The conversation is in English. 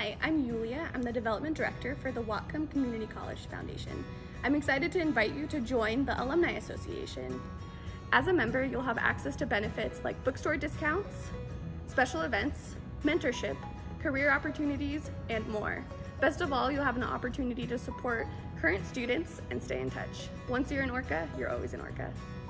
Hi, I'm Yulia. I'm the Development Director for the Whatcom Community College Foundation. I'm excited to invite you to join the Alumni Association. As a member, you'll have access to benefits like bookstore discounts, special events, mentorship, career opportunities, and more. Best of all, you'll have an opportunity to support current students and stay in touch. Once you're in Orca, you're always in Orca.